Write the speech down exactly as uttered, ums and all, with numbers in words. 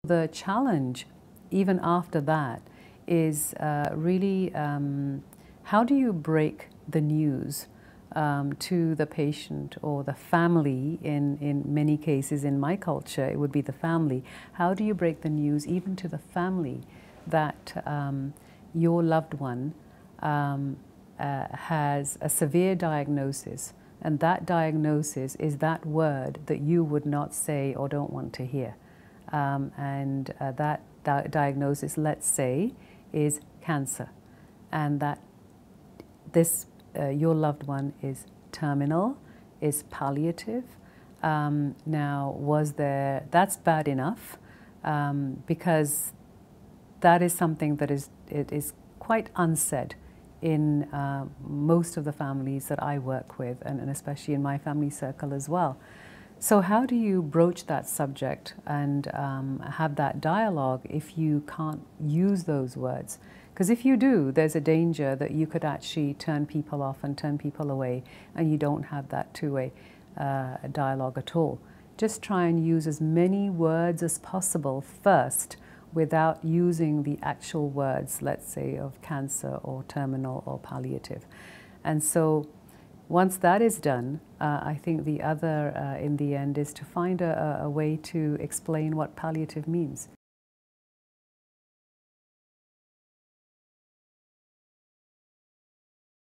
The challenge, even after that, is uh, really um, how do you break the news um, to the patient or the family? In, in many cases, in my culture, it would be the family. How do you break the news even to the family that um, your loved one um, uh, has a severe diagnosis, and that diagnosis is that word that you would not say or don't want to hear? Um, and uh, that di diagnosis, let's say, is cancer, and that this uh, your loved one is terminal, is palliative. Um, now, was there? That's bad enough um, because that is something that is it is quite unsaid in uh, most of the families that I work with, and, and especially in my family circle as well. So how do you broach that subject and um, have that dialogue if you can't use those words? Because if you do, there's a danger that you could actually turn people off and turn people away, and you don't have that two-way uh, dialogue at all. Just try and use as many words as possible first without using the actual words, let's say, of cancer or terminal or palliative. And so once that is done, uh, I think the other, uh, in the end, is to find a, a way to explain what palliative means.